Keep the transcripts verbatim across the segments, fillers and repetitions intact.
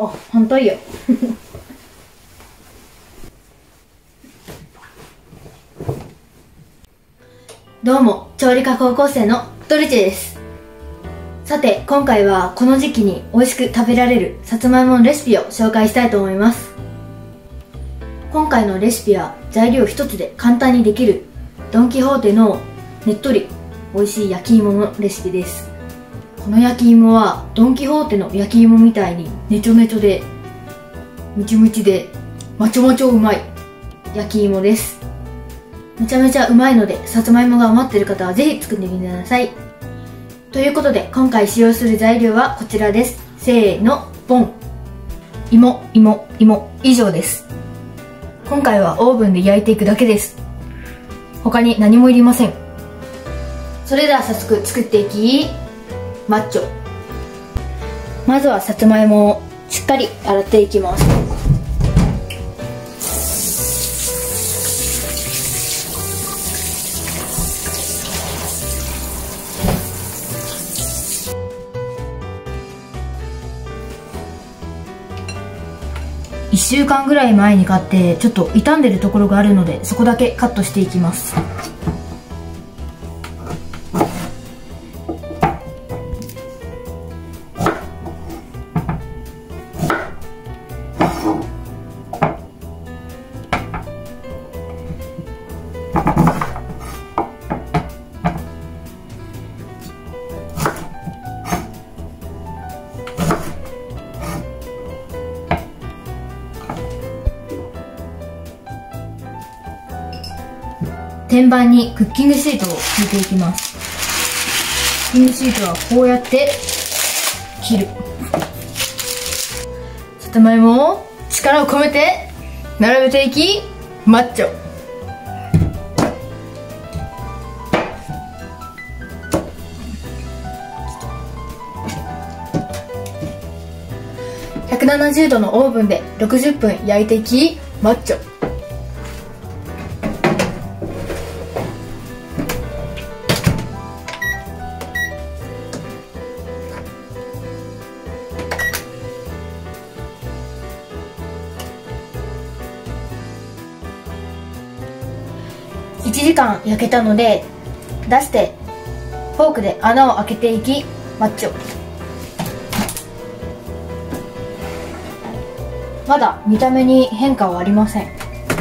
あ、反対や。どうも、調理科高校生のドルチェです。さて、今回はこの時期に美味しく食べられるさつまいものレシピを紹介したいと思います。今回のレシピは材料一つで簡単にできるドン・キホーテのねっとり美味しい焼き芋のレシピです。この焼き芋はドン・キホーテの焼き芋みたいにねちょねちょでムチムチでまちょまちょうまい焼き芋です。めちゃめちゃうまいので、さつまいもが余っている方はぜひ作ってみてください。ということで、今回使用する材料はこちらです。せーの、ボン。芋、芋、芋、以上です。今回はオーブンで焼いていくだけです。他に何もいりません。それでは早速作っていき、マッチョ。まずはさつまいもをしっかり洗っていきます。いっしゅうかんぐらい前に買ってちょっと傷んでるところがあるので、そこだけカットしていきます。天板にクッキングシートを敷いていきます。クッキングシートはこうやって切る。さつまいもを力を込めて並べていき、マッチョ。ひゃくななじゅうどのオーブンでろくじゅっぷん焼いていき、マッチョ。いちじかん焼けたので出してフォークで穴を開けていき、マッチョ。まだ見た目に変化はありません。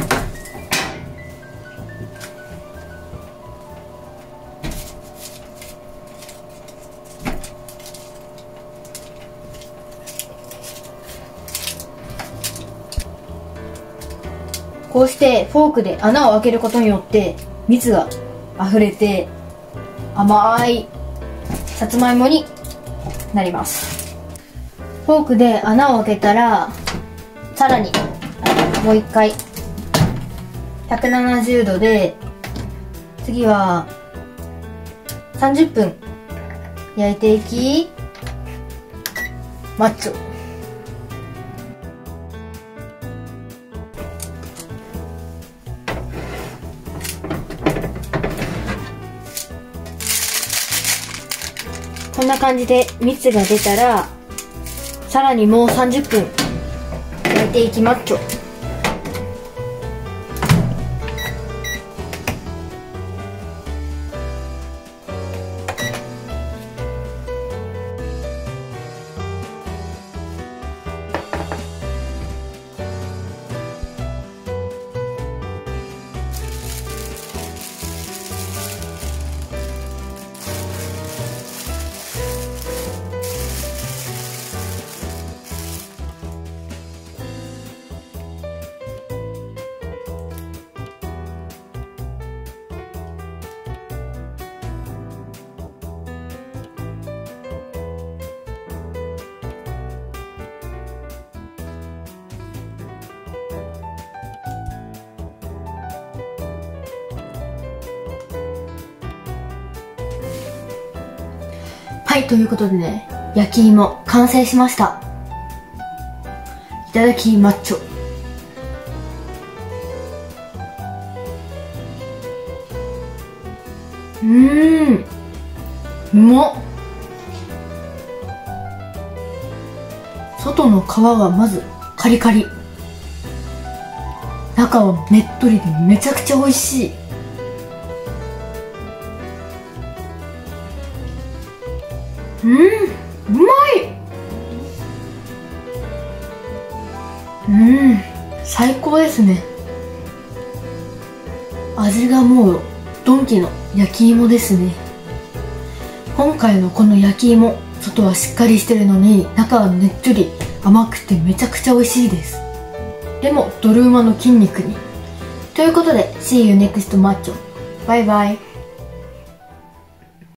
こうしてフォークで穴を開けることによって蜜が溢れて甘いさつまいもになります。フォークで穴を開けたら、さらにもう一回ひゃくななじゅうどで、次はさんじゅっぷん焼いていき、マッチョ。こんな感じで蜜が出たら、さらにもうさんじゅっぷん焼いていき、マッチョ。はい、ということでね、焼き芋完成しました。いただきマッチョ。うーん、うまっ。 外の皮がまずカリカリ、中はねっとりでめちゃくちゃ美味しい。うん、うまい。うん、最高ですね。味がもうドンキの焼き芋ですね。今回のこの焼き芋、外はしっかりしてるのに中はねっとり甘くてめちゃくちゃ美味しいです。でもドルーマの筋肉に。ということで See you next macho。 バイバイ。